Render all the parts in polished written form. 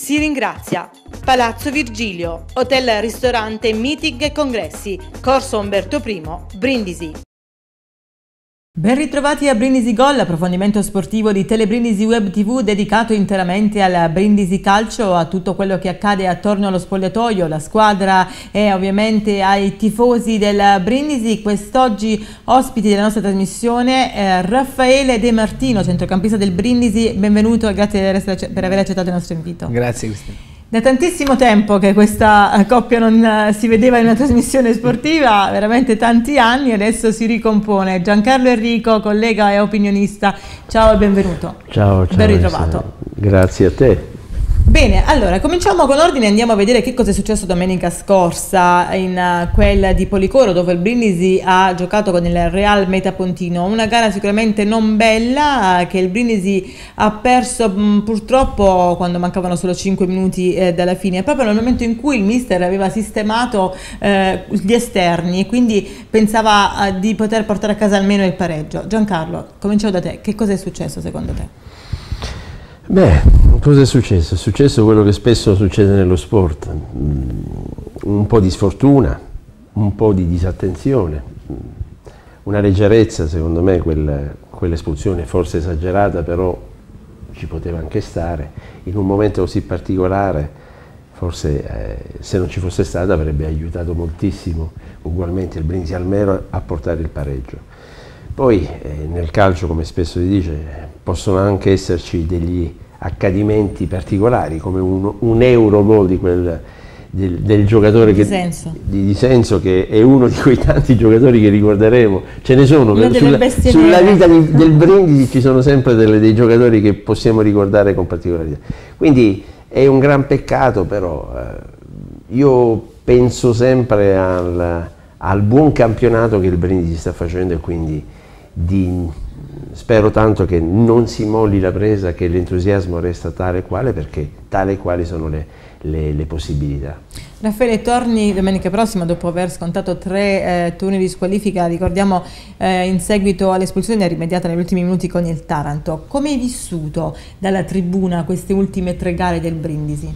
si ringrazia. Palazzo Virgilio, hotel ristorante meeting e congressi, Corso Umberto I, Brindisi. Ben ritrovati a Brindisi Gol, approfondimento sportivo di Telebrindisi Web TV dedicato interamente al Brindisi Calcio, a tutto quello che accade attorno allo spogliatoio, la squadra e ovviamente ai tifosi del Brindisi. Quest'oggi ospiti della nostra trasmissione Raffaele De Martino, centrocampista del Brindisi. Benvenuto e grazie per aver accettato il nostro invito. Grazie Cristina. Da tantissimo tempo che questa coppia non si vedeva in una trasmissione sportiva, veramente tanti anni, adesso si ricompone. Giancarlo Enrico, collega e opinionista, ciao e benvenuto. Ciao, ciao. Ben ritrovato. Grazie a te. Bene, allora cominciamo con ordine e andiamo a vedere che cosa è successo domenica scorsa in quel di Policoro, dove il Brindisi ha giocato con il Real Metapontino, una gara sicuramente non bella che il Brindisi ha perso purtroppo quando mancavano solo 5 minuti dalla fine, proprio nel momento in cui il mister aveva sistemato gli esterni e quindi pensava di poter portare a casa almeno il pareggio. Giancarlo, cominciamo da te, che cosa è successo secondo te? Beh, cosa è successo? È successo quello che spesso succede nello sport, un po' di sfortuna, un po' di disattenzione, una leggerezza, secondo me quell'espulsione forse esagerata, però ci poteva anche stare, in un momento così particolare, forse se non ci fosse stata avrebbe aiutato moltissimo ugualmente il Brindisi Almero a portare il pareggio. Poi nel calcio, come spesso si dice, possono anche esserci degli accadimenti particolari, come un Eurogol del giocatore di Senso, che è uno di quei tanti giocatori che ricorderemo. Ce ne sono, sulla vita del Brindisi ci sono sempre dei giocatori che possiamo ricordare con particolarità. Quindi è un gran peccato, però io penso sempre al buon campionato che il Brindisi sta facendo, e quindi spero tanto che non si molli la presa, che l'entusiasmo resta tale quale, perché tale quali sono le possibilità. Raffaele, torni domenica prossima dopo aver scontato 3 turni di squalifica, ricordiamo in seguito all'espulsione rimediata negli ultimi minuti con il Taranto. Come hai vissuto dalla tribuna queste ultime 3 gare del Brindisi?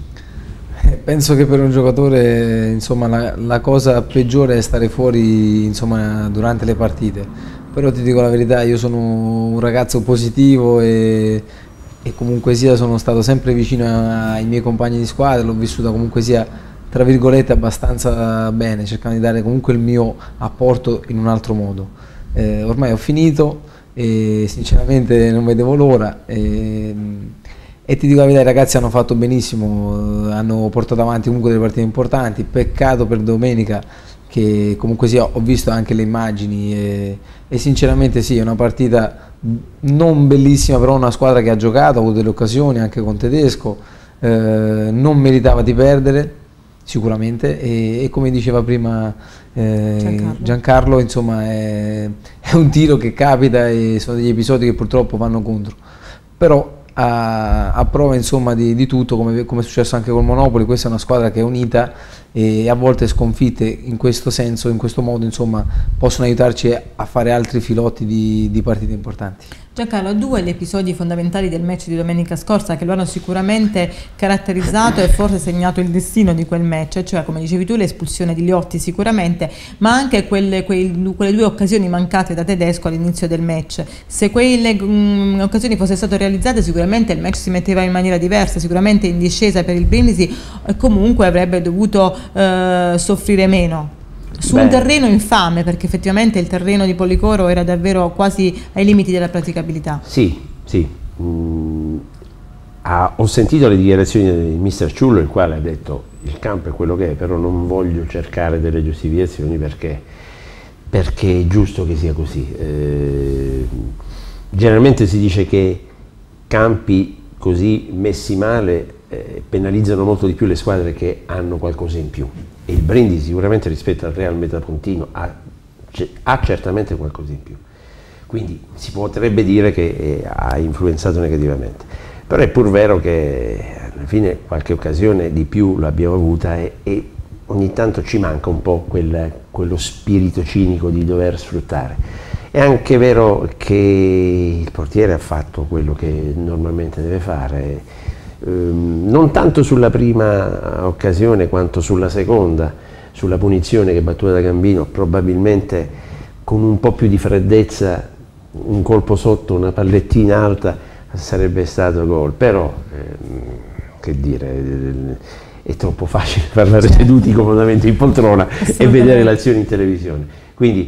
Penso che per un giocatore, insomma, la cosa peggiore è stare fuori, insomma, durante le partite. Però ti dico la verità, io sono un ragazzo positivo e comunque sia sono stato sempre vicino ai miei compagni di squadra, l'ho vissuta comunque sia, tra virgolette, abbastanza bene, cercando di dare comunque il mio apporto in un altro modo. Ormai ho finito e sinceramente non vedevo l'ora. E ti dico la verità, i ragazzi hanno fatto benissimo, hanno portato avanti comunque delle partite importanti. Peccato per domenica, che comunque sia, ho visto anche le immagini e sinceramente sì, è una partita non bellissima, però una squadra che ha giocato, ha avuto delle occasioni anche con Tedesco, non meritava di perdere sicuramente, e come diceva prima Giancarlo, insomma è un tiro che capita e sono degli episodi che purtroppo vanno contro, però a prova, insomma, di tutto, come è successo anche col Monopoli. Questa è una squadra che è unita e a volte sconfitte in questo senso, in questo modo, insomma, possono aiutarci a fare altri filotti di partite importanti. Giancarlo, 2 gli episodi fondamentali del match di domenica scorsa che lo hanno sicuramente caratterizzato e forse segnato il destino di quel match, cioè, come dicevi tu, l'espulsione di Liotti sicuramente, ma anche quelle 2 occasioni mancate da Tedesco all'inizio del match. Se quelle occasioni fossero state realizzate, sicuramente il match si metteva in maniera diversa, sicuramente in discesa per il Brindisi, e comunque avrebbe dovuto soffrire meno. Su un terreno infame, perché effettivamente il terreno di Policoro era davvero quasi ai limiti della praticabilità. Sì, sì. Ho sentito le dichiarazioni del mister Ciullo, il quale ha detto il campo è quello che è, però non voglio cercare delle giustificazioni perché è giusto che sia così. Generalmente si dice che campi così messi male penalizzano molto di più le squadre che hanno qualcosa in più, e il Brindisi sicuramente rispetto al Real Metapontino ha certamente qualcosa in più, quindi si potrebbe dire che ha influenzato negativamente, però è pur vero che alla fine qualche occasione di più l'abbiamo avuta e ogni tanto ci manca un po' quello spirito cinico di dover sfruttare. È anche vero che il portiere ha fatto quello che normalmente deve fare, non tanto sulla prima occasione quanto sulla seconda, sulla punizione che è battuta da Gambino, probabilmente con un po' più di freddezza, un colpo sotto, una pallettina alta sarebbe stato gol, però che dire, è troppo facile parlare seduti comodamente in poltrona e vedere l'azione in televisione. Quindi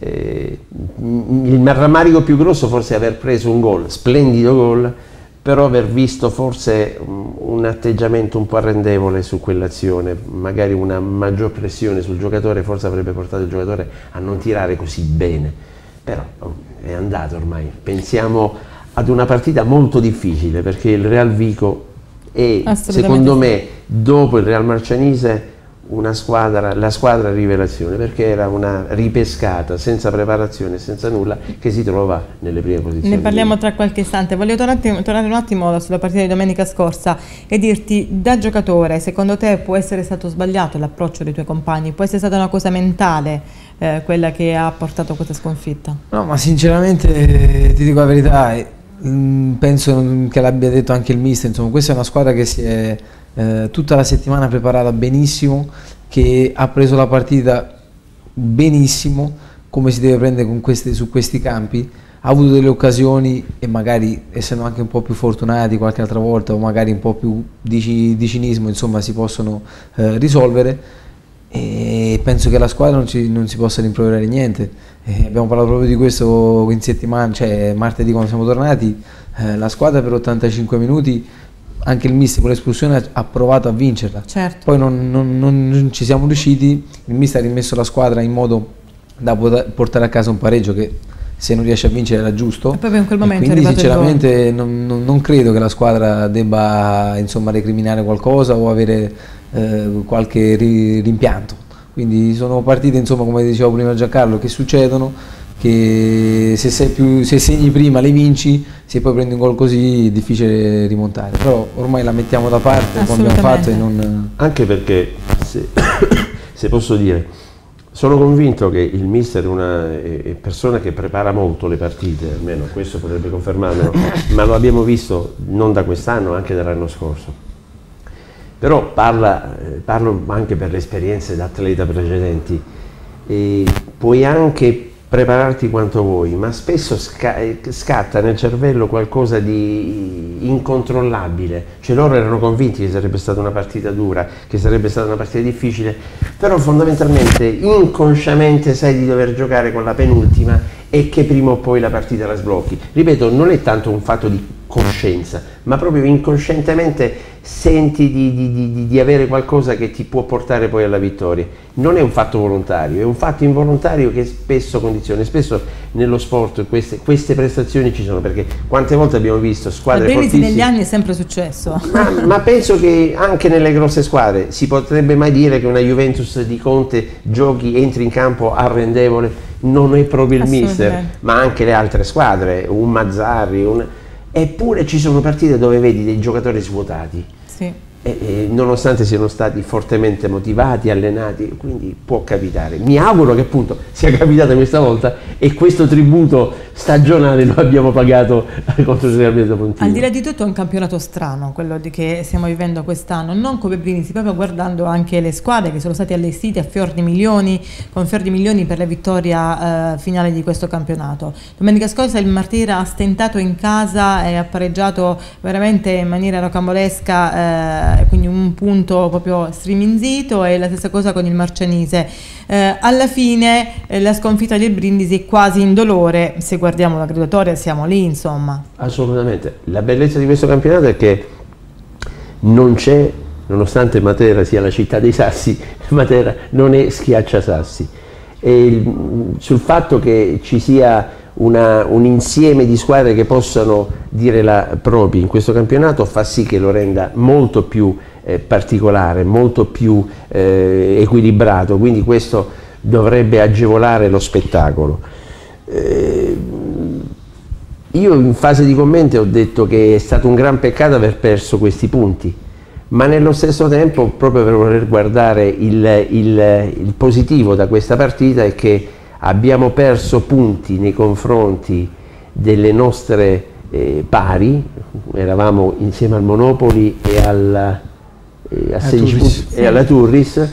il rammarico più grosso forse è aver preso un gol, splendido gol, però aver visto forse un atteggiamento un po' arrendevole su quell'azione, magari una maggior pressione sul giocatore forse avrebbe portato il giocatore a non tirare così bene, però è andato ormai. Pensiamo ad una partita molto difficile, perché il Real Vico è, secondo me, dopo il Real Marcianise, la squadra rivelazione, perché era una ripescata senza preparazione, senza nulla, che si trova nelle prime posizioni. Ne parliamo tra qualche istante. Voglio tornare un attimo sulla partita di domenica scorsa e dirti, da giocatore, secondo te può essere stato sbagliato l'approccio dei tuoi compagni? Può essere stata una cosa mentale quella che ha portato a questa sconfitta? No, ma sinceramente ti dico la verità, penso che l'abbia detto anche il mister, insomma, questa è una squadra che si è tutta la settimana preparata benissimo, che ha preso la partita benissimo, come si deve prendere su questi campi, ha avuto delle occasioni e magari, essendo anche un po' più fortunati qualche altra volta, o magari un po' più di cinismo, insomma, si possono risolvere, e penso che la squadra non si possa rimproverare niente. Abbiamo parlato proprio di questo in settimana, cioè martedì quando siamo tornati, la squadra per 85 minuti, anche il mister con l'espulsione ha provato a vincerla, certo. Poi non ci siamo riusciti, il mister ha rimesso la squadra in modo da portare a casa un pareggio che, se non riesce a vincere, era giusto, e proprio in quel momento quindi sinceramente non credo che la squadra debba, insomma, recriminare qualcosa o avere qualche rimpianto. Quindi sono partite, insomma, come dicevo prima Giancarlo, che succedono, che se segni prima le vinci, se poi prendi un gol così è difficile rimontare, però ormai la mettiamo da parte come abbiamo fatto, e non... Anche perché, se posso dire, sono convinto che il mister è una persona che prepara molto le partite, almeno questo potrebbe confermarlo, ma lo abbiamo visto non da quest'anno, anche dall'anno scorso. Però parlo anche per le esperienze da atleta precedenti, e puoi anche prepararti quanto vuoi, ma spesso scatta nel cervello qualcosa di incontrollabile. Cioè, loro erano convinti che sarebbe stata una partita dura, che sarebbe stata una partita difficile, però fondamentalmente inconsciamente sai di dover giocare con la penultima e che prima o poi la partita la sblocchi. Ripeto, non è tanto un fatto di coscienza, ma proprio inconscientemente senti di avere qualcosa che ti può portare poi alla vittoria. Non è un fatto volontario, è un fatto involontario che spesso condiziona. Spesso nello sport queste prestazioni ci sono, perché quante volte abbiamo visto squadre fortissime. Negli anni è sempre successo. Ma penso che anche nelle grosse squadre si potrebbe mai dire che una Juventus di Conte entri in campo arrendevole. Non è proprio il mister, ma anche le altre squadre, un Mazzarri, eppure ci sono partite dove vedi dei giocatori svuotati, sì. e nonostante siano stati fortemente motivati, allenati, quindi può capitare. Mi auguro che appunto sia capitata questa volta e questo tributo stagionale lo abbiamo pagato contro il Real Madrid Pontino. Al di là di tutto è un campionato strano quello che stiamo vivendo quest'anno, non come Brindisi, proprio guardando anche le squadre che sono state allestite a fior di milioni, con fior di milioni per la vittoria finale di questo campionato. Domenica scorsa il Martira ha stentato in casa e ha pareggiato veramente in maniera rocambolesca, quindi un punto proprio striminzito, e la stessa cosa con il Marcianise. Alla fine la sconfitta del Brindisi è quasi indolore, se guardiamo la graduatoria siamo lì, insomma. Assolutamente. La bellezza di questo campionato è che non c'è, nonostante Matera sia la città dei sassi, Matera non è schiacciasassi. E sul fatto che ci sia un insieme di squadre che possano dire la propria in questo campionato fa sì che lo renda molto più particolare, molto più equilibrato, quindi questo dovrebbe agevolare lo spettacolo. Io in fase di commenti ho detto che è stato un gran peccato aver perso questi punti, ma nello stesso tempo, proprio per voler guardare il positivo da questa partita, è che abbiamo perso punti nei confronti delle nostre pari, eravamo insieme al Monopoli e a 16 punti, e alla Turris,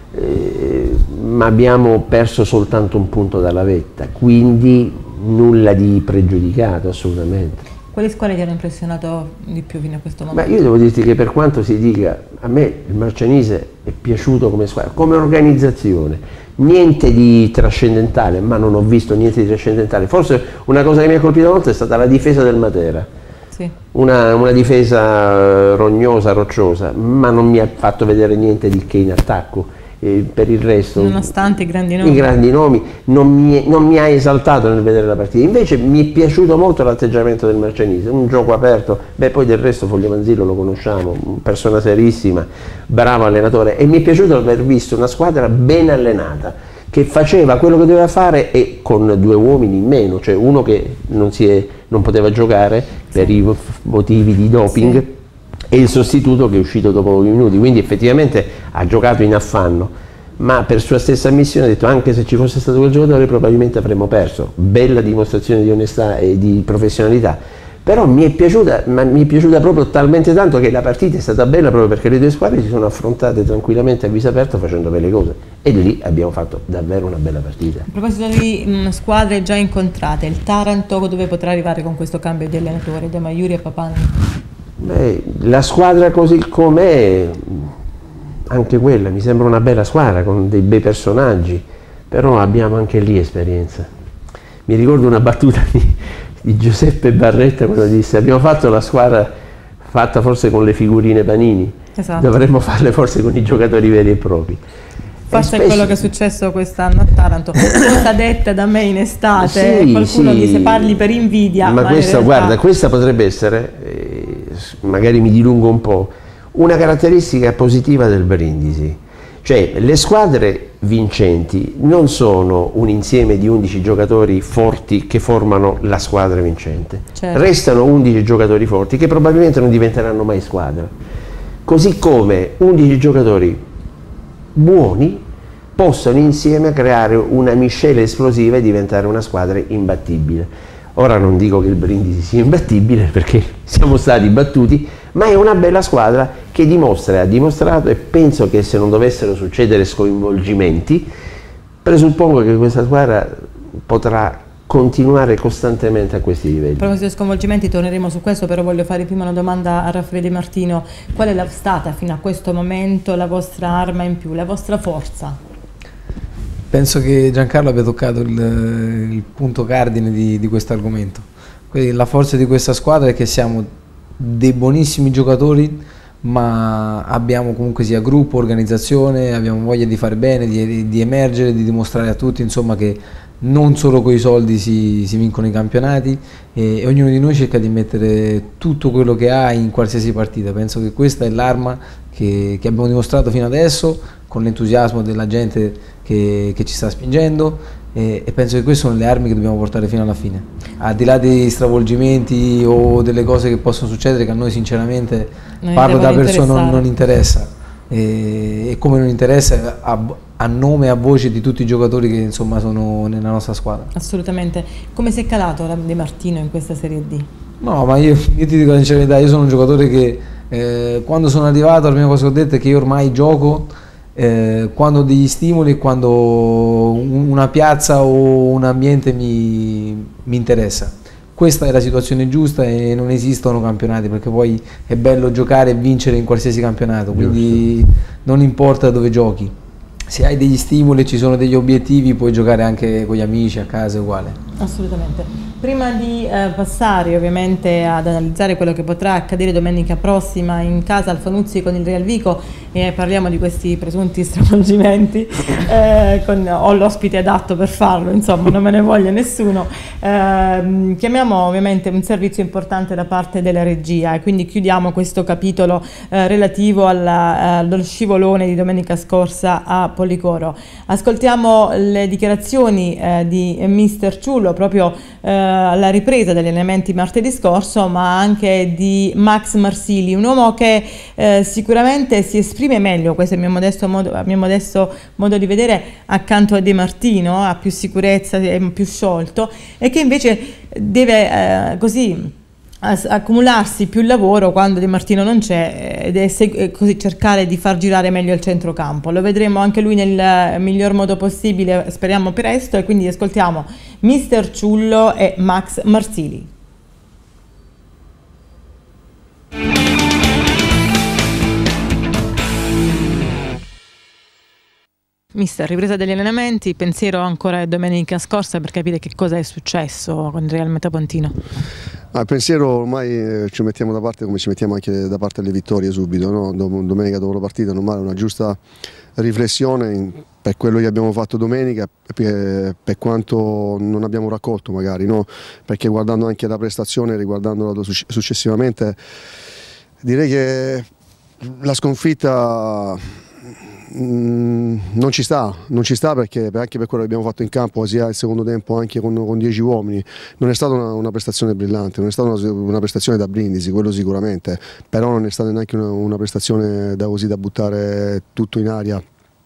ma abbiamo perso soltanto un punto dalla vetta, quindi nulla di pregiudicato assolutamente. Quali squadre ti hanno impressionato di più fino a questo momento? Beh, io devo dirti che per quanto si dica, a me il Marcianise è piaciuto come squadra, come organizzazione, niente di trascendentale, ma non ho visto niente di trascendentale. Forse una cosa che mi ha colpito molto è stata la difesa del Matera, sì. Una difesa rognosa, rocciosa, ma non mi ha fatto vedere niente di che in attacco. Per il resto, nonostante i grandi nomi, non mi ha esaltato nel vedere la partita. Invece mi è piaciuto molto l'atteggiamento del Marcianise, un gioco aperto. Beh, poi del resto Foglio Manzillo lo conosciamo, persona serissima, bravo allenatore, e mi è piaciuto aver visto una squadra ben allenata che faceva quello che doveva fare e con 2 uomini in meno, cioè uno che non poteva giocare per i motivi di doping, sì, e il sostituto che è uscito dopo pochi minuti, quindi effettivamente ha giocato in affanno, ma per sua stessa ammissione ha detto anche se ci fosse stato quel giocatore probabilmente avremmo perso. Bella dimostrazione di onestà e di professionalità, però mi è piaciuta proprio talmente tanto che la partita è stata bella proprio perché le 2 squadre si sono affrontate tranquillamente a viso aperto facendo belle cose, e lì abbiamo fatto davvero una bella partita. A proposito di squadre già incontrate, il Taranto dove potrà arrivare con questo cambio di allenatore, da Maiuri a Papani? Beh, la squadra così com'è, anche quella mi sembra una bella squadra con dei bei personaggi, però abbiamo anche lì esperienza. Mi ricordo una battuta di Giuseppe Barretta quando disse: abbiamo fatto la squadra fatta forse con le figurine Panini, esatto, dovremmo farle forse con i giocatori veri e propri. Forse è quello che è successo quest'anno a Taranto, cosa detta da me in estate, sì, qualcuno sì, dice parli per invidia. Ma questa, realtà... guarda, questa potrebbe essere, magari mi dilungo un po', una caratteristica positiva del Brindisi. Cioè le squadre vincenti non sono un insieme di 11 giocatori forti che formano la squadra vincente, certo, restano 11 giocatori forti che probabilmente non diventeranno mai squadra, così come 11 giocatori buoni possono insieme creare una miscela esplosiva e diventare una squadra imbattibile. Ora non dico che il Brindisi sia imbattibile perché siamo stati battuti, ma è una bella squadra che dimostra, ha dimostrato, e penso che se non dovessero succedere sconvolgimenti, presuppongo che questa squadra potrà continuare costantemente a questi livelli. A proposito di sconvolgimenti torneremo su questo, però voglio fare prima una domanda a Raffaele Martino: qual è stata fino a questo momento la vostra arma in più, la vostra forza? Penso che Giancarlo abbia toccato il punto cardine di questo argomento. La forza di questa squadra è che siamo dei buonissimi giocatori, ma abbiamo comunque sia gruppo, organizzazione, abbiamo voglia di fare bene, di emergere, di dimostrare a tutti, insomma, che non solo con i soldi si vincono i campionati, e ognuno di noi cerca di mettere tutto quello che ha in qualsiasi partita. Penso che questa è l'arma che abbiamo dimostrato fino adesso, con l'entusiasmo della gente che ci sta spingendo, e penso che queste sono le armi che dobbiamo portare fino alla fine, al di là dei stravolgimenti o delle cose che possono succedere, che a noi sinceramente, parlo da persona, non interessa, e come non interessa a nome e a voce di tutti i giocatori che insomma sono nella nostra squadra. Assolutamente. Come si è calato De Martino in questa Serie D? No, ma io ti dico la sincerità, io sono un giocatore che quando sono arrivato, la prima cosa che ho detto è che io ormai gioco quando ho degli stimoli, quando una piazza o un ambiente mi interessa. Questa è la situazione giusta e non esistono campionati, perché poi è bello giocare e vincere in qualsiasi campionato, quindi non importa dove giochi. Se hai degli stimoli, ci sono degli obiettivi, puoi giocare anche con gli amici, a casa, è uguale. Assolutamente. Prima di passare ovviamente ad analizzare quello che potrà accadere domenica prossima in casa Alfanuzzi con il Real Vico, e parliamo di questi presunti stravolgimenti, ho l'ospite adatto per farlo, insomma non me ne voglia nessuno, chiamiamo ovviamente un servizio importante da parte della regia, e quindi chiudiamo questo capitolo relativo allo scivolone di domenica scorsa a Policoro. Ascoltiamo le dichiarazioni di Mister Ciullo proprio alla ripresa degli allenamenti martedì scorso, ma anche di Max Marsili, un uomo che sicuramente si esprime meglio, questo è il mio modesto modo di vedere, accanto a De Martino, ha più sicurezza, è più sciolto, e che invece deve così accumularsi più lavoro quando Di Martino non c'è ed è così cercare di far girare meglio il centrocampo. Lo vedremo anche lui nel miglior modo possibile, speriamo presto, e quindi ascoltiamo Mister Ciullo e Max Marsili. Mister, ripresa degli allenamenti, pensiero ancora a domenica scorsa per capire che cosa è successo con il Real Metapontino. Il pensiero ormai ci mettiamo da parte come ci mettiamo anche da parte alle vittorie subito, no? Domenica dopo la partita normale, una giusta riflessione per quello che abbiamo fatto domenica, per quanto non abbiamo raccolto magari, no? Perché guardando anche la prestazione, riguardandola successivamente, direi che la sconfitta non ci sta perché anche per quello che abbiamo fatto in campo sia il secondo tempo anche con 10 uomini non è stata una prestazione brillante, non è stata una prestazione da brindisi, quello sicuramente, però non è stata neanche una prestazione da buttare tutto in aria.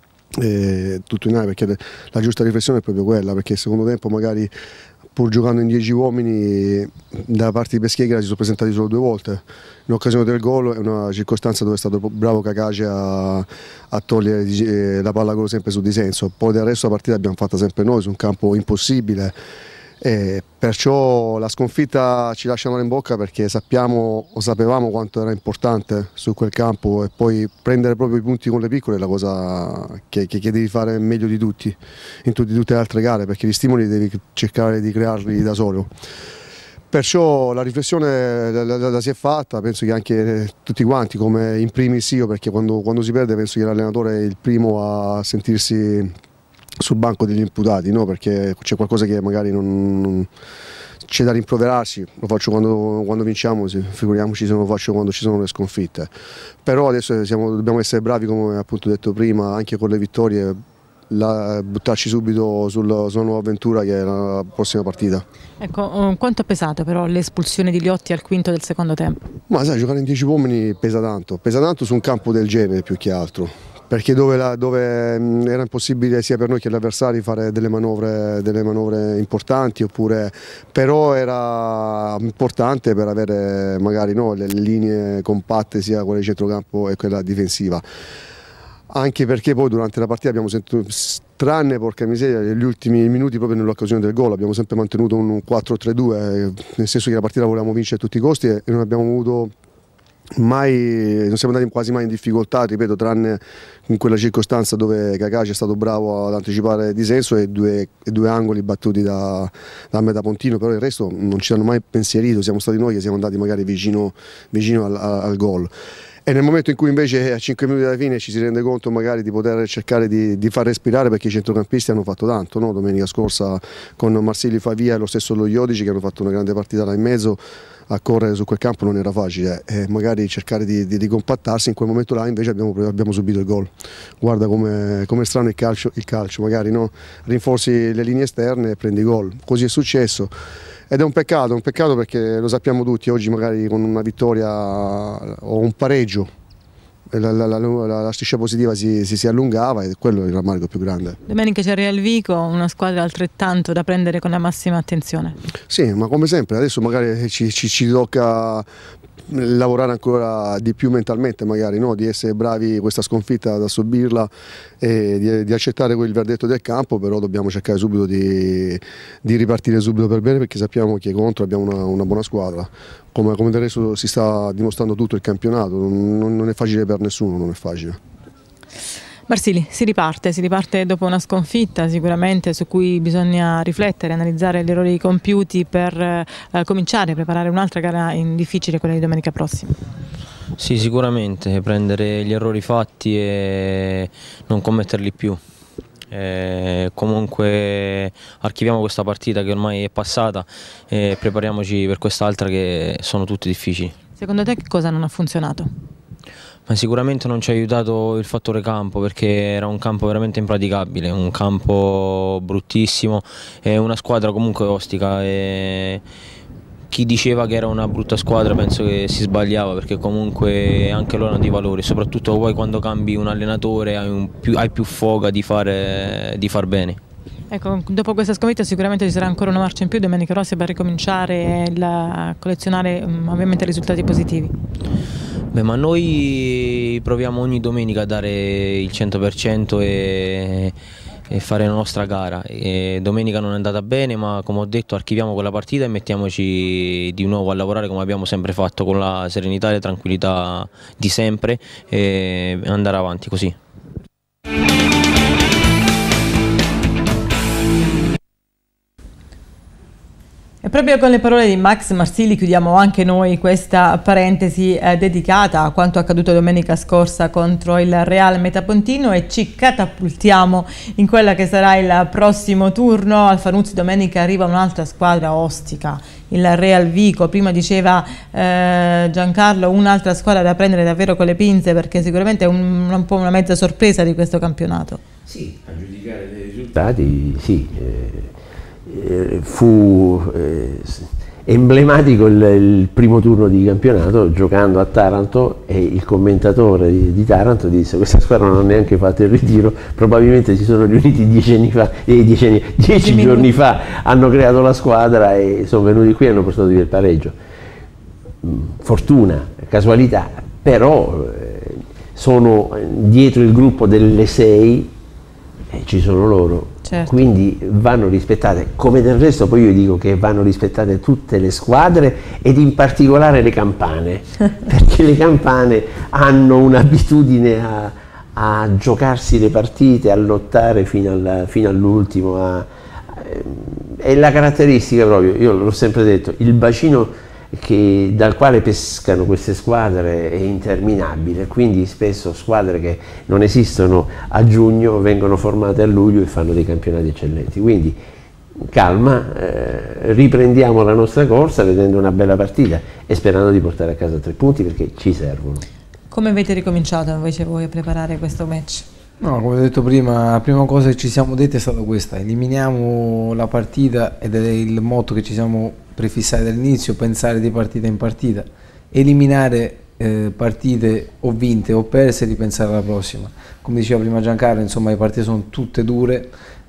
Perché la giusta riflessione è proprio quella, perché il secondo tempo magari pur giocando in 10 uomini da parte di Peschiera si sono presentati solo 2 volte. In occasione del gol è una circostanza dove è stato bravo Cacace a togliere la palla gol sempre su Di Senso, poi del resto la partita l'abbiamo fatta sempre noi su un campo impossibile, e perciò la sconfitta ci lascia male in bocca perché sapevamo quanto era importante su quel campo, e poi prendere proprio i punti con le piccole è la cosa che devi fare meglio di tutti in tutte le altre gare, perché gli stimoli devi cercare di crearli da solo. Perciò la riflessione la si è fatta, penso che anche tutti quanti, come in primis io, perché quando si perde penso che l'allenatore è il primo a sentirsi sul banco degli imputati, no? Perché c'è qualcosa che magari non c'è da rimproverarsi, lo faccio quando vinciamo, figuriamoci se non lo faccio quando ci sono le sconfitte. Però adesso dobbiamo essere bravi, come appunto detto prima, anche con le vittorie, buttarci subito sulla nuova avventura che è la prossima partita. Ecco, quanto ha pesato però l'espulsione di Liotti al quinto del secondo tempo? Ma sai, giocare in 10 uomini pesa tanto su un campo del genere più che altro, perché dove era impossibile sia per noi che gli avversari fare delle manovre importanti, però era importante per avere magari le linee compatte sia quella di centrocampo e quella difensiva. Anche perché poi durante la partita abbiamo sentito, tranne porca miseria, negli ultimi minuti proprio nell'occasione del gol, abbiamo sempre mantenuto un 4-3-2, nel senso che la partita volevamo vincere a tutti i costi e non abbiamo avuto non siamo andati quasi mai in difficoltà, ripeto, tranne in quella circostanza dove Cacace è stato bravo ad anticipare Di Senso e due angoli battuti da Metapontino, però il resto non ci hanno mai pensierito, siamo stati noi che siamo andati magari vicino al gol. E nel momento in cui invece a 5 minuti alla fine ci si rende conto magari di poter cercare di far respirare, perché i centrocampisti hanno fatto tanto, no? Domenica scorsa con Marsili Favia e lo stesso lo Iodici che hanno fatto una grande partita là in mezzo, a correre su quel campo non era facile, e magari cercare di compattarsi in quel momento là invece abbiamo subito il gol. Guarda come è strano il calcio, magari no? Rinforzi le linee esterne e prendi gol, così è successo. Ed è un peccato perché lo sappiamo tutti, oggi magari con una vittoria o un pareggio la striscia positiva si allungava, e quello è il rammarico più grande. Domenica c'è Real Vico, una squadra altrettanto da prendere con la massima attenzione. Sì, ma come sempre, adesso magari ci tocca lavorare ancora di più mentalmente, magari, no? Di essere bravi questa sconfitta da subirla e di accettare quel verdetto del campo, però dobbiamo cercare subito di ripartire subito per bene, perché sappiamo che contro abbiamo una buona squadra, come del resto si sta dimostrando tutto il campionato, non è facile per nessuno, non è facile. Marsili, si riparte dopo una sconfitta sicuramente su cui bisogna riflettere, analizzare gli errori compiuti per cominciare a preparare un'altra gara difficile, quella di domenica prossima. Sì, sicuramente, prendere gli errori fatti e non commetterli più. Comunque archiviamo questa partita che ormai è passata e prepariamoci per quest'altra, che sono tutte difficili. Secondo te che cosa non ha funzionato? Ma sicuramente non ci ha aiutato il fattore campo, perché era un campo veramente impraticabile, un campo bruttissimo e una squadra comunque ostica, e chi diceva che era una brutta squadra penso che si sbagliava, perché comunque anche loro hanno dei valori, soprattutto poi quando cambi un allenatore hai più foga di far bene. Ecco, dopo questa sconfitta sicuramente ci sarà ancora una marcia in più domenica prossima per ricominciare a collezionare ovviamente risultati positivi. Beh, ma noi proviamo ogni domenica a dare il 100% e fare la nostra gara. Domenica non è andata bene, ma come ho detto archiviamo quella partita e mettiamoci di nuovo a lavorare come abbiamo sempre fatto, con la serenità e la tranquillità di sempre, e andare avanti così. E proprio con le parole di Max Marsili chiudiamo anche noi questa parentesi dedicata a quanto accaduto domenica scorsa contro il Real Metapontino e ci catapultiamo in quella che sarà il prossimo turno. Al Fanuzzi domenica arriva un'altra squadra ostica, il Real Vico. Prima diceva Giancarlo, un'altra squadra da prendere davvero con le pinze, perché sicuramente è un po' una mezza sorpresa di questo campionato. Sì, a giudicare dai risultati sì. Fu emblematico il primo turno di campionato giocando a Taranto, e il commentatore di Taranto disse: questa squadra non ha neanche fatto il ritiro, probabilmente si sono riuniti 10 giorni fa, hanno creato la squadra e sono venuti qui e hanno portato via il pareggio. Fortuna, casualità, però sono dietro il gruppo delle 6 e ci sono loro. Certo. Quindi vanno rispettate, come del resto poi io dico che vanno rispettate tutte le squadre ed in particolare le campane, perché le campane hanno un'abitudine a giocarsi le partite, a lottare fino all'ultimo, è la caratteristica proprio, io l'ho sempre detto, il bacino dal quale pescano queste squadre è interminabile, quindi spesso squadre che non esistono a giugno vengono formate a luglio e fanno dei campionati eccellenti. Quindi calma, riprendiamo la nostra corsa vedendo una bella partita e sperando di portare a casa 3 punti, perché ci servono. Come avete ricominciato invece voi a preparare questo match? No, come ho detto prima, la prima cosa che ci siamo detti è stata questa: eliminiamo la partita, ed è il motto che ci siamo prefissati dall'inizio, pensare di partita in partita, eliminare partite o vinte o perse e ripensare alla prossima. Come diceva prima Giancarlo, insomma, le partite sono tutte dure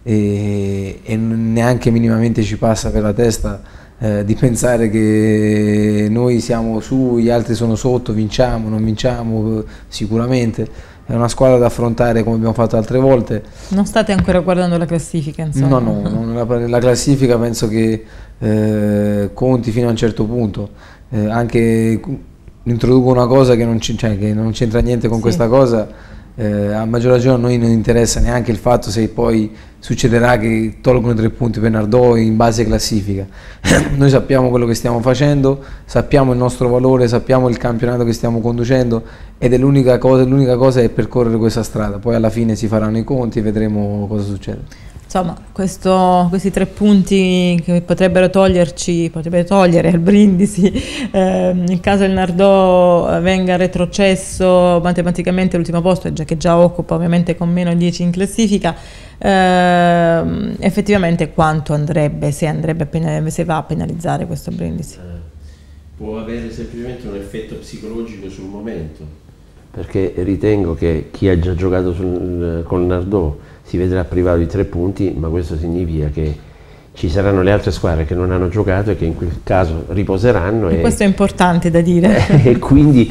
e neanche minimamente ci passa per la testa di pensare che noi siamo su, gli altri sono sotto, vinciamo, non vinciamo, sicuramente. È una squadra da affrontare come abbiamo fatto altre volte. Non state ancora guardando la classifica, insomma? No, la classifica penso che conti fino a un certo punto. Anche introduco una cosa che non c'entra niente con questa cosa. A maggior ragione a noi non interessa neanche il fatto se poi succederà che tolgono 3 punti per Nardò in base classifica. Noi sappiamo quello che stiamo facendo, sappiamo il nostro valore, sappiamo il campionato che stiamo conducendo, ed è l'unica cosa è percorrere questa strada. Poi alla fine si faranno i conti e vedremo cosa succede. Insomma, questi 3 punti che potrebbero togliere il Brindisi nel caso il Nardò venga retrocesso matematicamente all'ultimo posto, che già occupa ovviamente con meno 10 in classifica. Effettivamente quanto andrebbe, se va a penalizzare questo Brindisi? Può avere semplicemente un effetto psicologico sul momento, perché ritengo che chi ha già giocato con Nardò si vedrà privato di 3 punti, ma questo significa che ci saranno le altre squadre che non hanno giocato e che in quel caso riposeranno. E questo è importante da dire. E quindi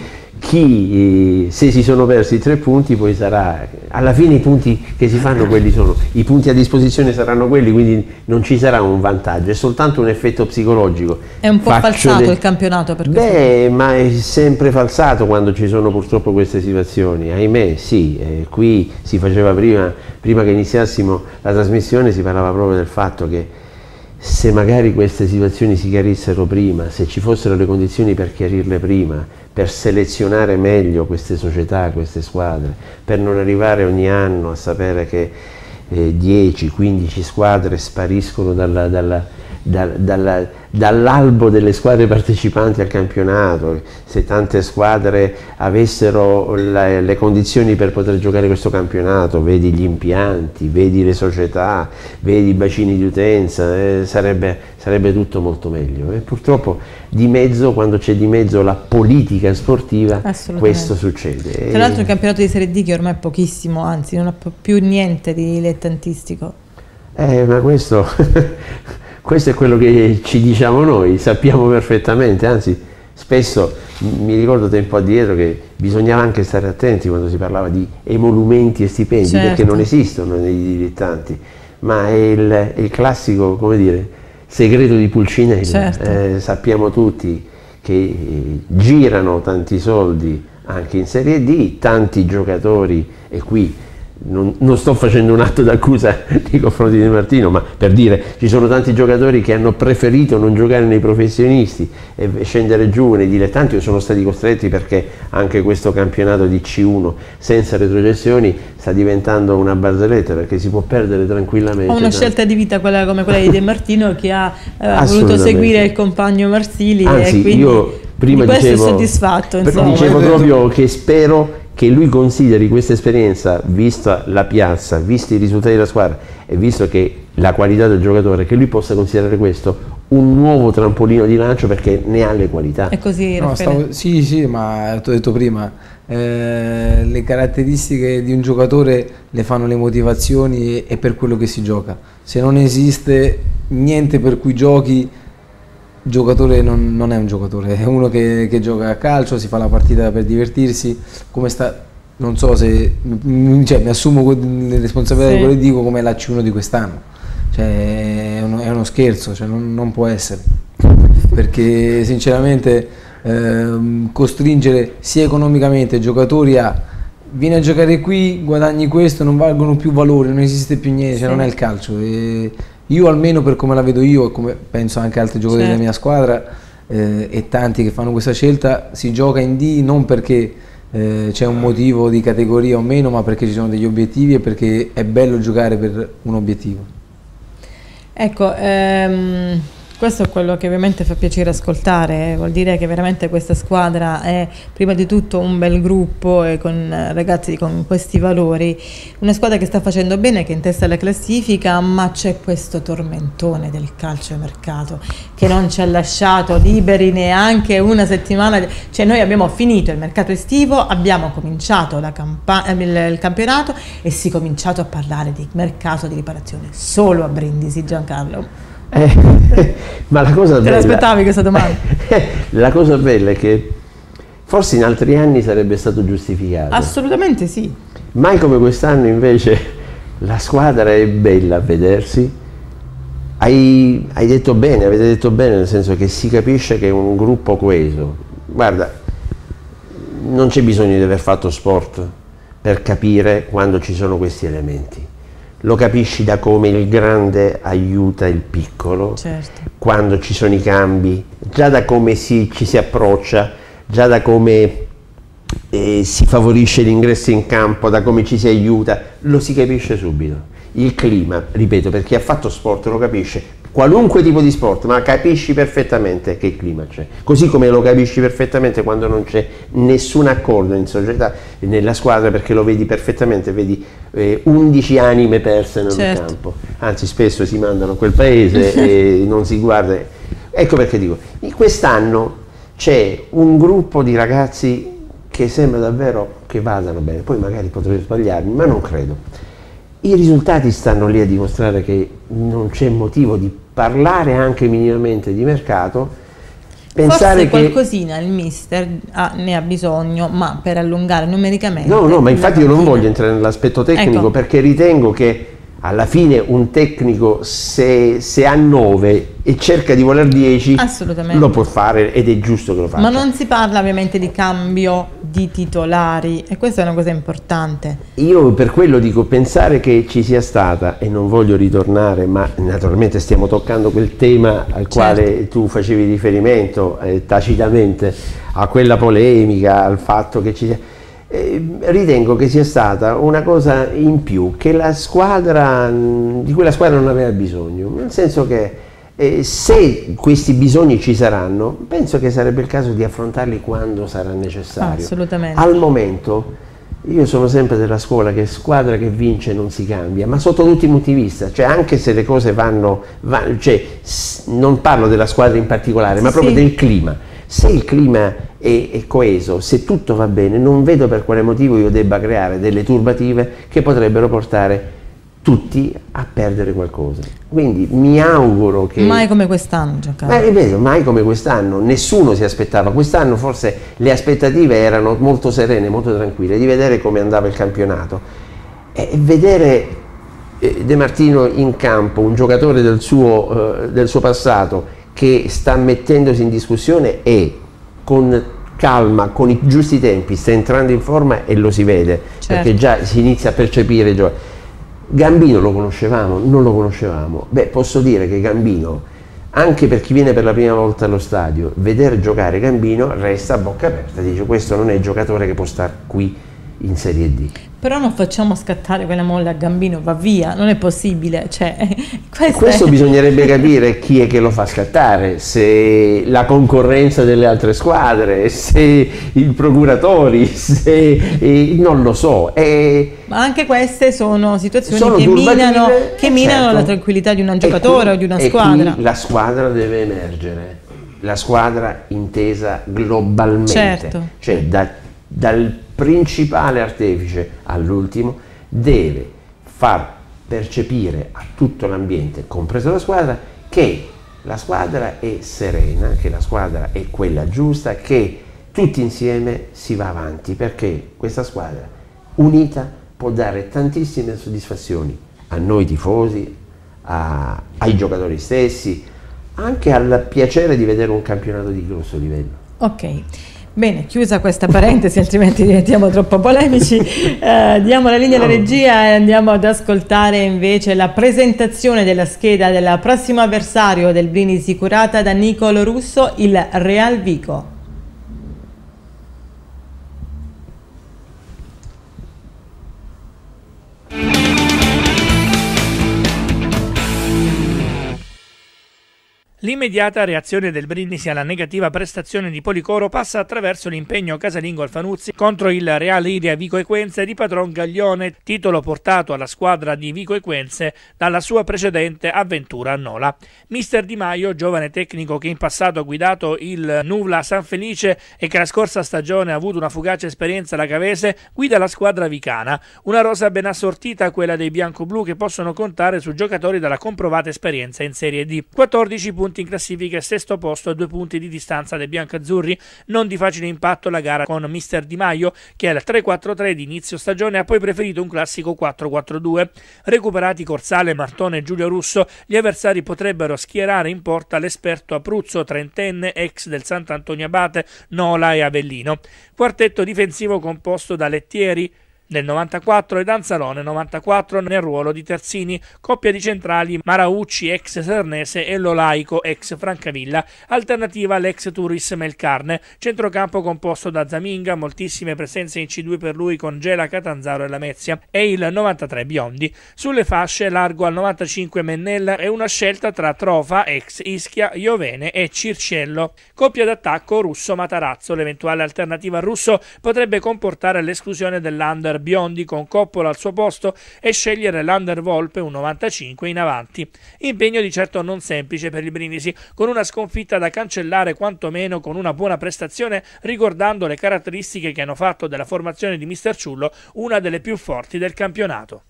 se si sono persi 3 punti, poi sarà, alla fine i punti che si fanno quelli sono, i punti a disposizione saranno quelli, quindi non ci sarà un vantaggio, è soltanto un effetto psicologico. È un po' falsato il campionato per questo. Beh, ma è sempre falsato quando ci sono purtroppo queste situazioni, ahimè sì. Qui si faceva prima che iniziassimo la trasmissione, si parlava proprio del fatto che se magari queste situazioni si chiarissero prima, se ci fossero le condizioni per chiarirle prima, per selezionare meglio queste società, queste squadre, per non arrivare ogni anno a sapere che 10-15 squadre spariscono dall'albo delle squadre partecipanti al campionato, se tante squadre avessero le condizioni per poter giocare questo campionato, vedi gli impianti, vedi le società, vedi i bacini di utenza, sarebbe tutto molto meglio. E purtroppo di mezzo, quando c'è di mezzo la politica sportiva, questo succede. Tra l'altro il campionato di Serie D, che ormai è pochissimo, anzi non ha più niente di dilettantistico. Ma questo, questo è quello che ci diciamo noi, sappiamo perfettamente, anzi spesso mi ricordo tempo addietro che bisognava anche stare attenti quando si parlava di emolumenti e stipendi, certo, perché non esistono nei dilettanti, ma è il classico, come dire, segreto di Pulcinella. certo. Sappiamo tutti che girano tanti soldi anche in Serie D, tanti giocatori, e qui non sto facendo un atto d'accusa nei confronti di Martino, ma per dire, ci sono tanti giocatori che hanno preferito non giocare nei professionisti e scendere giù nei dilettanti, o sono stati costretti, perché anche questo campionato di C1 senza retrocessioni sta diventando una barzelletta, perché si può perdere tranquillamente. Ho una scelta di vita come quella di De Martino, che ha voluto seguire il compagno Marsili, anzi, e quindi io prima di questo dicevo, è soddisfatto, insomma. dicevo proprio che spero che lui consideri questa esperienza, vista la piazza, visti i risultati della squadra e visto che la qualità del giocatore, che lui possa considerare questo un nuovo trampolino di lancio, perché ne ha le qualità. È così, No, sì, ma ti ho detto prima, le caratteristiche di un giocatore le fanno le motivazioni e per quello che si gioca. Se non esiste niente per cui giochi, il giocatore non è un giocatore, è uno che gioca a calcio, si fa la partita per divertirsi, come sta, non so se, cioè, mi assumo le responsabilità, sì, di quello che dico, come la C1 di quest'anno, cioè, è uno scherzo, cioè, non può essere, perché sinceramente costringere sia economicamente i giocatori a vieni a giocare qui, guadagni questo, non valgono più valori, non esiste più niente, cioè, non è il calcio. Io almeno, per come la vedo io e come penso anche altri giocatori, certo, della mia squadra, e tanti che fanno questa scelta, si gioca in D non perché c'è un motivo di categoria o meno, ma perché ci sono degli obiettivi e perché è bello giocare per un obiettivo. Ecco, questo è quello che ovviamente fa piacere ascoltare, vuol dire che veramente questa squadra è prima di tutto un bel gruppo, e con ragazzi con questi valori, una squadra che sta facendo bene, che è in testa alla classifica, ma c'è questo tormentone del calciomercato che non ci ha lasciato liberi neanche una settimana, cioè noi abbiamo finito il mercato estivo, abbiamo cominciato il campionato e si è cominciato a parlare di mercato di riparazione solo a Brindisi, Giancarlo. Ma la cosa Te bella, l'aspettavi questa domanda? La cosa bella è che forse in altri anni sarebbe stato giustificato. Assolutamente sì. Mai come quest'anno invece la squadra è bella a vedersi. Avete detto bene, nel senso che si capisce che è un gruppo coeso. Guarda, non c'è bisogno di aver fatto sport per capire quando ci sono questi elementi. Lo capisci da come il grande aiuta il piccolo, certo, quando ci sono i cambi, già da come ci si approccia, già da come si favorisce l'ingresso in campo, da come ci si aiuta, lo si capisce subito. Il clima, ripeto, per chi ha fatto sport lo capisce, qualunque tipo di sport, ma capisci perfettamente che clima c'è, così come lo capisci perfettamente quando non c'è nessun accordo in società, nella squadra, perché lo vedi perfettamente, vedi 11 anime perse nel, certo, campo, anzi spesso si mandano a quel paese e non si guarda. Ecco perché dico, quest'anno c'è un gruppo di ragazzi che sembra davvero che vadano bene, poi magari potrei sbagliarmi, ma non credo. I risultati stanno lì a dimostrare che non c'è motivo di parlare anche minimamente di mercato. Pensare forse qualcosina il mister ne ha bisogno, ma per allungare numericamente. No, ma infatti io non voglio entrare nell'aspetto tecnico, ecco, perché ritengo che alla fine un tecnico se ha 9 e cerca di voler 10 lo può fare, ed è giusto che lo faccia. Ma non si parla ovviamente di cambio di titolari, e questa è una cosa importante. Io per quello dico, pensare che ci sia stata, e non voglio ritornare, ma naturalmente stiamo toccando quel tema al, certo, quale tu facevi riferimento tacitamente, a quella polemica, al fatto che ci sia... ritengo che sia stata una cosa in più che la squadra, di cui la squadra non aveva bisogno, nel senso che se questi bisogni ci saranno, penso che sarebbe il caso di affrontarli quando sarà necessario. Assolutamente. Al momento io sono sempre della scuola che squadra che vince non si cambia, ma sotto tutti i punti di vista, cioè anche se le cose vanno cioè, non parlo della squadra in particolare, ma proprio del clima. Se il clima è coeso, se tutto va bene, non vedo per quale motivo io debba creare delle turbative che potrebbero portare tutti a perdere qualcosa. Quindi mi auguro che... Mai come quest'anno, Giancarlo. Ripeto, mai come quest'anno, nessuno si aspettava. Quest'anno forse le aspettative erano molto serene, molto tranquille, di vedere come andava il campionato e vedere De Martino in campo, un giocatore del suo passato che sta mettendosi in discussione e con calma, con i giusti tempi, sta entrando in forma e lo si vede, perché già si inizia a percepire il gioco. Gambino lo conoscevamo? Non lo conoscevamo. Beh, posso dire che Gambino, anche per chi viene per la prima volta allo stadio, vedere giocare Gambino resta a bocca aperta, dice questo non è il giocatore che può stare qui in Serie D. Però non facciamo scattare quella molla a Gambino, va via, non è possibile. Cioè, questo bisognerebbe capire chi è che lo fa scattare, se la concorrenza delle altre squadre, se i procuratori, se non lo so. Ma anche queste sono situazioni che minano la tranquillità di un giocatore o di una squadra. Qui la squadra deve emergere, la squadra intesa globalmente, cioè dal principale artefice all'ultimo deve far percepire a tutto l'ambiente, compreso la squadra, che la squadra è serena, che la squadra è quella giusta, che tutti insieme si va avanti, perché questa squadra unita può dare tantissime soddisfazioni a noi tifosi, ai giocatori stessi, anche al piacere di vedere un campionato di grosso livello. Ok. Bene, chiusa questa parentesi, altrimenti diventiamo troppo polemici. Diamo la linea alla regia e andiamo ad ascoltare invece la presentazione della scheda del prossimo avversario del Brindisi, curata da Nicolo Russo, il Real Vico. L'immediata reazione del Brindisi alla negativa prestazione di Policoro passa attraverso l'impegno casalingo Alfanuzzi contro il Real Iria Vico Equense di Patron Gaglione, titolo portato alla squadra di Vico Equense dalla sua precedente avventura a Nola. Mister Di Maio, giovane tecnico che in passato ha guidato il Nuvla San Felice e che la scorsa stagione ha avuto una fugace esperienza alla Cavese, guida la squadra vicana, una rosa ben assortita quella dei bianco-blu che possono contare su giocatori dalla comprovata esperienza in Serie D. 14 punti in classifica e sesto posto a 2 punti di distanza dei biancazzurri. Non di facile impatto la gara con Mister Di Maio, che al 3-4-3 di inizio stagione ha poi preferito un classico 4-4-2. Recuperati Corsale, Martone e Giulio Russo, gli avversari potrebbero schierare in porta l'esperto Abruzzo, trentenne, ex del Sant'Antonio Abate, Nola e Avellino. Quartetto difensivo composto da Lettieri nel 94 e Danzalone 94 nel ruolo di terzini, coppia di centrali Maraucci ex Sernese e Lolaico ex Francavilla, alternativa all'ex Turis Melcarne, centrocampo composto da Zaminga, moltissime presenze in C2 per lui con Gela, Catanzaro e Lamezia, e il 93 Biondi. Sulle fasce largo al 95 Mennella e una scelta tra Trofa ex Ischia, Iovene e Circello. Coppia d'attacco Russo-Matarazzo, l'eventuale alternativa Russo potrebbe comportare l'esclusione dell'under Biondi con Coppola al suo posto e scegliere l'Under Volpe un 95 in avanti. Impegno di certo non semplice per il Brindisi, con una sconfitta da cancellare quantomeno con una buona prestazione, ricordando le caratteristiche che hanno fatto della formazione di Mister Ciullo una delle più forti del campionato.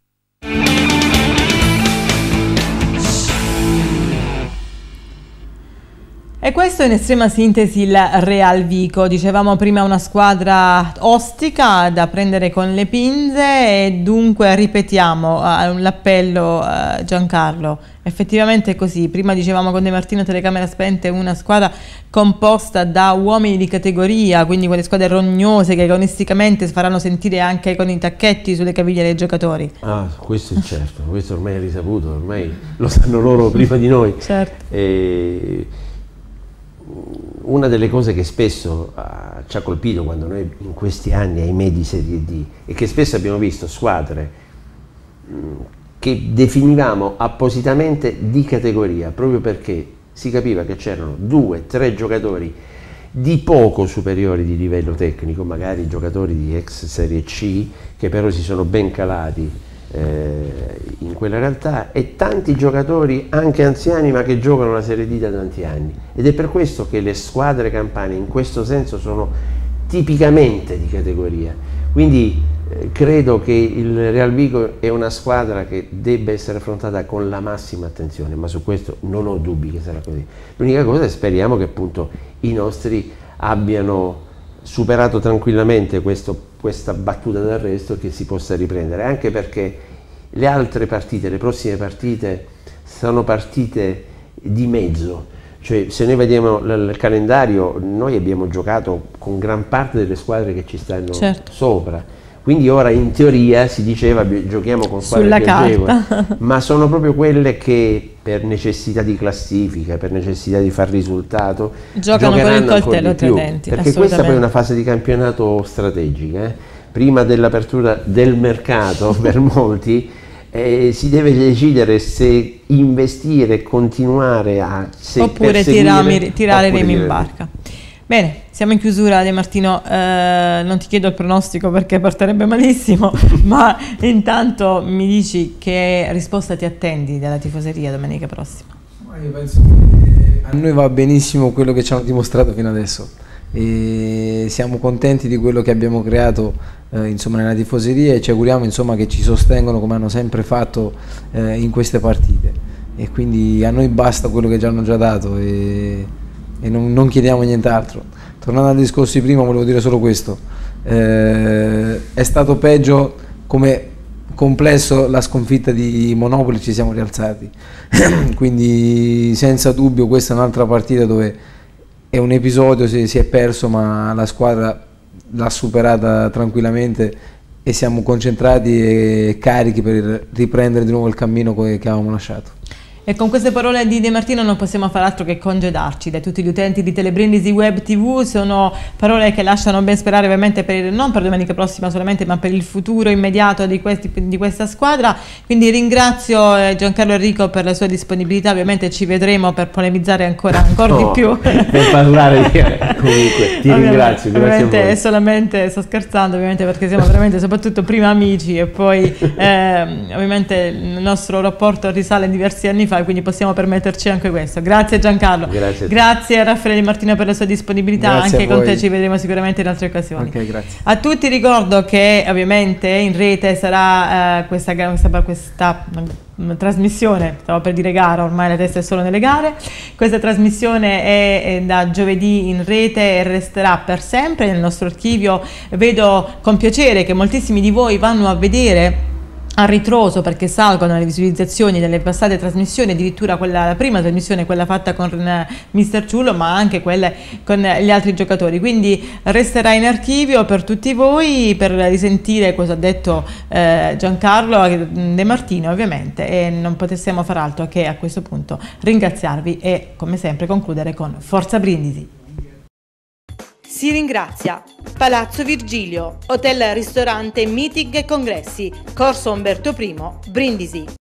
E questo in estrema sintesi il Real Vico. Dicevamo prima una squadra ostica da prendere con le pinze e dunque ripetiamo l'appello, Giancarlo. Effettivamente è così. Prima dicevamo con De Martino telecamera spente, una squadra composta da uomini di categoria, quindi quelle squadre rognose che agonisticamente si faranno sentire anche con i tacchetti sulle caviglie dei giocatori. Ah, questo è certo, questo ormai è risaputo, ormai lo sanno loro prima di noi. Certo. Una delle cose che spesso ci ha colpito quando noi in questi anni ai medi Serie D è che spesso abbiamo visto squadre che definivamo appositamente di categoria, proprio perché si capiva che c'erano 2-3 giocatori di poco superiori di livello tecnico, magari giocatori di ex Serie C che però si sono ben calati in quella realtà, e tanti giocatori anche anziani ma che giocano la Serie D da tanti anni, ed è per questo che le squadre campane in questo senso sono tipicamente di categoria. Quindi credo che il Real Vigo è una squadra che debba essere affrontata con la massima attenzione, ma su questo non ho dubbi che sarà così. L'unica cosa è speriamo che appunto i nostri abbiano superato tranquillamente questa battuta d'arresto e che si possa riprendere, anche perché le altre partite, le prossime partite sono partite di mezzo, cioè se noi vediamo il calendario noi abbiamo giocato con gran parte delle squadre che ci stanno sopra. Quindi ora in teoria si diceva giochiamo con squadre più agevoli, ma sono proprio quelle che per necessità di classifica, per necessità di far risultato, giocano con il coltello tra i denti. Perché questa poi è una fase di campionato strategica. Prima dell'apertura del mercato per molti si deve decidere se investire e continuare a oppure tirare i remi in barca. Bene, siamo in chiusura De Martino, non ti chiedo il pronostico perché partirebbe malissimo, ma intanto mi dici che risposta ti attendi dalla tifoseria domenica prossima? Io penso che a noi va benissimo quello che ci hanno dimostrato fino adesso e siamo contenti di quello che abbiamo creato insomma, nella tifoseria e ci auguriamo insomma, che ci sostengono come hanno sempre fatto in queste partite e quindi a noi basta quello che ci hanno già dato e non chiediamo nient'altro. Tornando al discorso di prima volevo dire solo questo, è stato peggio come complesso la sconfitta di Monopoli, ci siamo rialzati quindi senza dubbio questa è un'altra partita dove è un episodio, si è perso ma la squadra l'ha superata tranquillamente e siamo concentrati e carichi per riprendere di nuovo il cammino che avevamo lasciato. E con queste parole di De Martino non possiamo far altro che congedarci da tutti gli utenti di Telebrindisi Web TV. Sono parole che lasciano ben sperare ovviamente non per domenica prossima solamente, ma per il futuro immediato di questa squadra. Quindi ringrazio Giancarlo Enrico per la sua disponibilità, ovviamente ci vedremo per polemizzare ancora di più. Per parlare comunque, ti ringrazio. Ovviamente solamente sto scherzando, ovviamente perché siamo veramente soprattutto prima amici e poi ovviamente il nostro rapporto risale a diversi anni fa e quindi possiamo permetterci anche questo. Grazie Giancarlo, grazie a Raffaele Di Martino per la sua disponibilità, grazie anche con te ci vedremo sicuramente in altre occasioni. Okay, grazie. A tutti ricordo che ovviamente in rete sarà questa trasmissione, stavo per dire gara, ormai la testa è solo nelle gare, questa trasmissione è da giovedì in rete e resterà per sempre nel nostro archivio. Vedo con piacere che moltissimi di voi vanno a vedere a ritroso perché salgono le visualizzazioni delle passate trasmissioni, addirittura la prima trasmissione, quella fatta con Mr. Ciullo, ma anche quelle con gli altri giocatori, quindi resterà in archivio per tutti voi per risentire cosa ha detto Giancarlo De Martino ovviamente, e non potessimo far altro che a questo punto ringraziarvi e come sempre concludere con Forza Brindisi. Si ringrazia Palazzo Virgilio, Hotel Ristorante Meeting e Congressi, Corso Umberto I, Brindisi.